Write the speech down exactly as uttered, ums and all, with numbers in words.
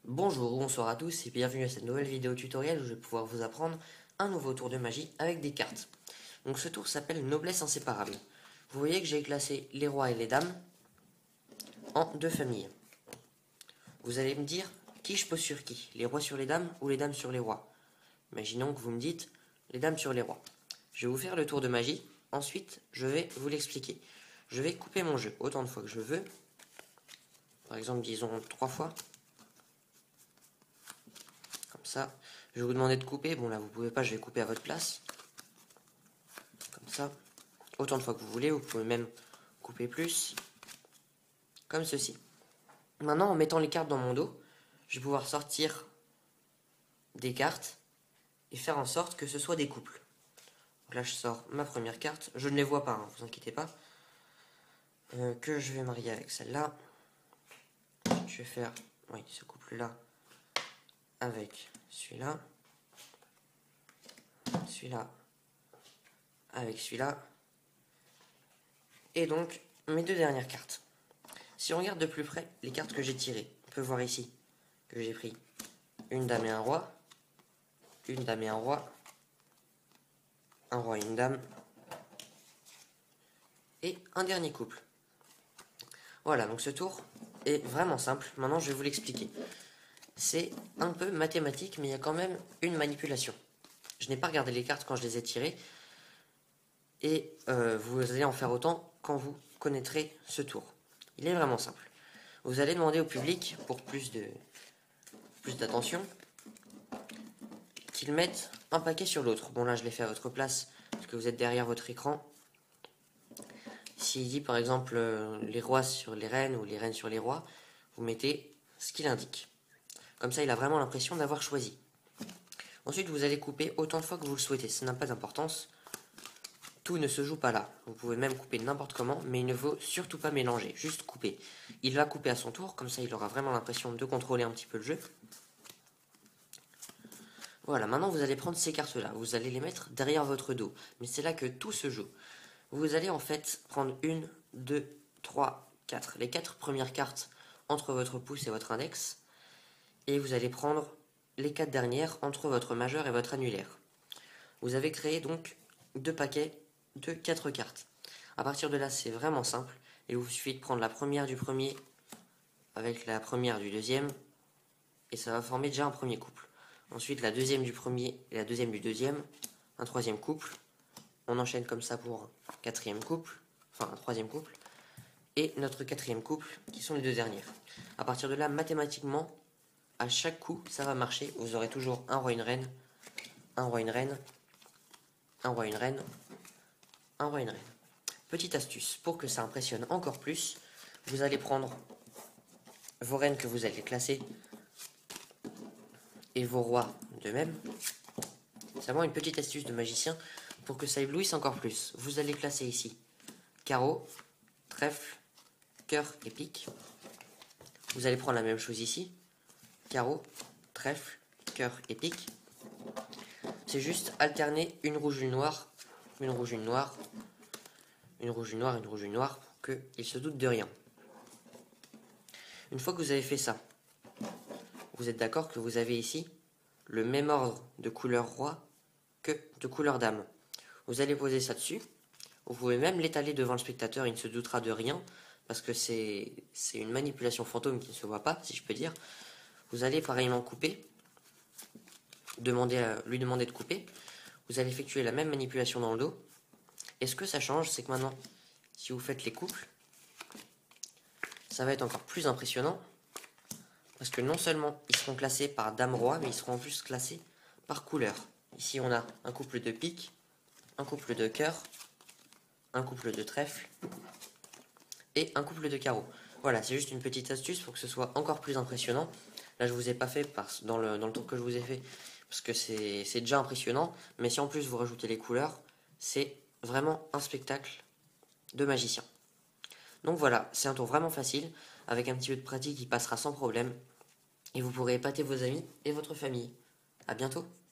Bonjour ou bonsoir à tous et bienvenue à cette nouvelle vidéo tutoriel où je vais pouvoir vous apprendre un nouveau tour de magie avec des cartes. Donc ce tour s'appelle Noblesse Inséparable. Vous voyez que j'ai classé les rois et les dames en deux familles. Vous allez me dire qui je pose sur qui, les rois sur les dames ou les dames sur les rois. Imaginons que vous me dites les dames sur les rois. Je vais vous faire le tour de magie, ensuite je vais vous l'expliquer. Je vais couper mon jeu autant de fois que je veux, par exemple disons trois fois. Ça, je vais vous demander de couper. Bon là vous pouvez pas, je vais couper à votre place. Comme ça. Autant de fois que vous voulez, vous pouvez même couper plus. Comme ceci. Maintenant en mettant les cartes dans mon dos, je vais pouvoir sortir des cartes et faire en sorte que ce soit des couples. Donc là je sors ma première carte. Je ne les vois pas, hein, vous inquiétez pas. Euh, que je vais marier avec celle-là. Je vais faire, oui, ce couple-là avec celui-là. Celui-là avec celui-là. Et donc, mes deux dernières cartes. Si on regarde de plus près les cartes que j'ai tirées, on peut voir ici que j'ai pris une dame et un roi, une dame et un roi, un roi et une dame, et un dernier couple. Voilà, donc ce tour est vraiment simple. Maintenant, je vais vous l'expliquer. C'est un peu mathématique, mais il y a quand même une manipulation. Je n'ai pas regardé les cartes quand je les ai tirées, et euh, vous allez en faire autant quand vous connaîtrez ce tour. Il est vraiment simple. Vous allez demander au public, pour plus de plus d'attention, qu'ils mettent un paquet sur l'autre. Bon là je l'ai fait à votre place, parce que vous êtes derrière votre écran. S'il dit par exemple euh, les rois sur les reines, ou les reines sur les rois, vous mettez ce qu'il indique. Comme ça il a vraiment l'impression d'avoir choisi. Ensuite vous allez couper autant de fois que vous le souhaitez, ça n'a pas d'importance. Tout ne se joue pas là. Vous pouvez même couper n'importe comment, mais il ne faut surtout pas mélanger, juste couper. Il va couper à son tour, comme ça il aura vraiment l'impression de contrôler un petit peu le jeu. Voilà, maintenant vous allez prendre ces cartes-là, vous allez les mettre derrière votre dos. Mais c'est là que tout se joue. Vous allez en fait prendre une, deux, trois, quatre. Les quatre premières cartes entre votre pouce et votre index. Et vous allez prendre les quatre dernières entre votre majeur et votre annulaire. Vous avez créé donc deux paquets de quatre cartes. À partir de là, c'est vraiment simple. Il vous suffit de prendre la première du premier avec la première du deuxième, et ça va former déjà un premier couple. Ensuite, la deuxième du premier et la deuxième du deuxième, un troisième couple. On enchaîne comme ça pour un quatrième couple, enfin un troisième couple, et notre quatrième couple, qui sont les deux dernières. À partir de là, mathématiquement, à chaque coup, ça va marcher. Vous aurez toujours un roi, une reine, un roi, une reine, un roi, une reine, un roi, une reine. Petite astuce, pour que ça impressionne encore plus, vous allez prendre vos reines que vous allez classer et vos rois de même. C'est vraiment une petite astuce de magicien pour que ça éblouisse encore plus. Vous allez classer ici carreau, trèfle, cœur et pique. Vous allez prendre la même chose ici, carreau, trèfle, cœur et pique. C'est juste alterner une rouge, une noire, une rouge, une noire, une rouge, une noire, une rouge, une noire, pour qu'il se doute de rien. Une fois que vous avez fait ça, vous êtes d'accord que vous avez ici le même ordre de couleur roi que de couleur dame. Vous allez poser ça dessus. Vous pouvez même l'étaler devant le spectateur, il ne se doutera de rien, parce que c'est une manipulation fantôme qui ne se voit pas, si je peux dire. Vous allez pareillement couper, demander à, lui demander de couper. Vous allez effectuer la même manipulation dans le dos. Et ce que ça change, c'est que maintenant, si vous faites les couples, ça va être encore plus impressionnant, parce que non seulement ils seront classés par dame-roi, mais ils seront en plus classés par couleur. Ici, on a un couple de pique, un couple de cœur, un couple de trèfle et un couple de carreau. Voilà, c'est juste une petite astuce pour que ce soit encore plus impressionnant. Là, je vous ai pas fait parce, dans, le, dans le tour que je vous ai fait, parce que c'est déjà impressionnant. Mais si en plus vous rajoutez les couleurs, c'est vraiment un spectacle de magicien. Donc voilà, c'est un tour vraiment facile. Avec un petit peu de pratique, il passera sans problème. Et vous pourrez épater vos amis et votre famille. A bientôt!